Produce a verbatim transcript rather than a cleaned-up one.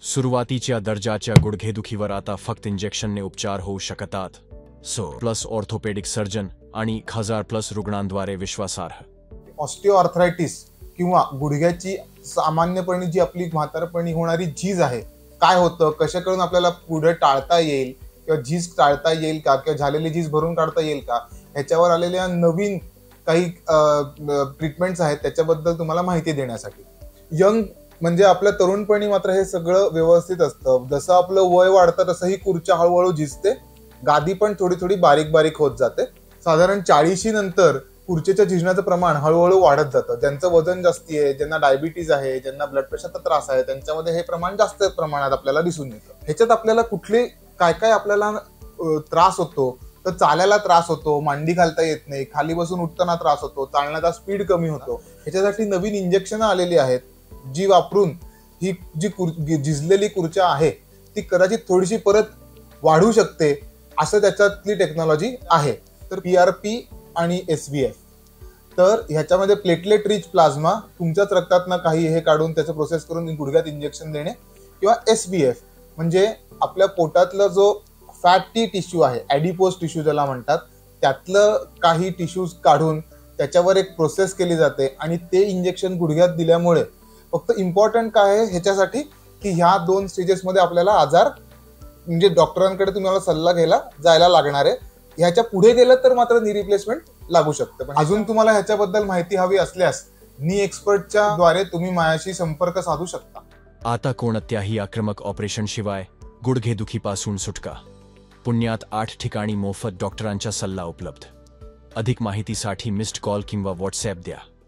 सुरुवातीच्या दर्जाच्या गुडघेदुखीवर आता फक्त इंजेक्शनने उपचार होऊ शकतात. सो प्लस ऑर्थोपेडिक सर्जन आणि एक हजार प्लस रुग्णांद्वारे विश्वासार्ह. ऑस्टिओआर्थरायटिस किंवा गुडघ्याची सामान्यपणे जी आपली म्हातारपणी होणारी झीज आहे, काय होतं, कशा करून आपल्याला पुढे टाळता येईल किंवा झीज टाळता येईल का किंवा झालेली झीज भरून काढता येईल का, ह्याच्यावर आलेल्या नवीन काही ट्रीटमेंट्स आहेत त्याच्याबद्दल तुम्हाला माहिती देण्यासाठी. यंग म्हणजे आपल्या तरुणपणी मात्र हे सगळं व्यवस्थित असतं. जसं आपलं वय वाढतं तसं ही खुर्च्या हळूहळू झिजते, गादी पण थोडी थोडी बारीक बारीक होत जाते. साधारण चाळीशी नंतर खुर्चीच्या झिजण्याचं प्रमाण हळूहळू वाढत जातं. ज्यांचं वजन जास्ती आहे, ज्यांना डायबिटीज आहे, ज्यांना ब्लड प्रेशरचा त्रास आहे, त्यांच्यामध्ये हे प्रमाण जास्त प्रमाणात आपल्याला दिसून येतं. ह्याच्यात आपल्याला कुठले काय काय आपल्याला त्रास होतो, तर चालायला त्रास होतो, मांडी घालता येत नाही, खाली बसून उठताना त्रास होतो, चालण्याचा स्पीड कमी होतो. ह्याच्यासाठी नवीन इंजेक्शन आलेली आहेत, जी वापरून ही जी झिजलेली खुर्च्या आहे ती कदाचित थोडीशी परत वाढू शकते, असं त्याच्यातली टेक्नॉलॉजी आहे. तर पी आर पी आणि एस व्ही एफ, तर ह्याच्यामध्ये प्लेटलेट रिच प्लाझ्मा, तुमच्याच रक्तातनं काही हे काढून त्याचं प्रोसेस करून गुडघ्यात इंजेक्शन देणे, किंवा एस व्ही एफ म्हणजे आपल्या पोटातला जो फॅटी टिश्यू आहे, ॲडिपोज टिश्यू ज्याला म्हणतात, त्यातलं काही टिश्यूज काढून त्याच्यावर एक प्रोसेस केली जाते आणि ते इंजेक्शन गुडघ्यात दिल्यामुळे फक्त इम्पॉर्टंट काय आहे ह्याच्यासाठी की ह्या दोन स्टेजेसमध्ये आपल्याला आजार म्हणजे डॉक्टरांकडे तुम्हाला सल्ला घ्यायला जायला लागणार आहे. ह्याच्या पुढे गेलं तर मात्र नी रिप्लेसमेंट लागू शकतं. पण अजून तुम्हाला ह्याच्याबद्दल माहिती हवी असल्यास नी एक्सपर्टच्या द्वारे तुम्ही माझ्याशी संपर्क साधू शकता. आता कोणत्याही आक्रमक ऑपरेशन शिवाय गुडघेदुखीपासून सुटका. पुण्यात आठ ठिकाणी मोफत डॉक्टरांचा सल्ला उपलब्ध. अधिक माहितीसाठी मिस्ड कॉल किंवा व्हॉट्सॲप द्या.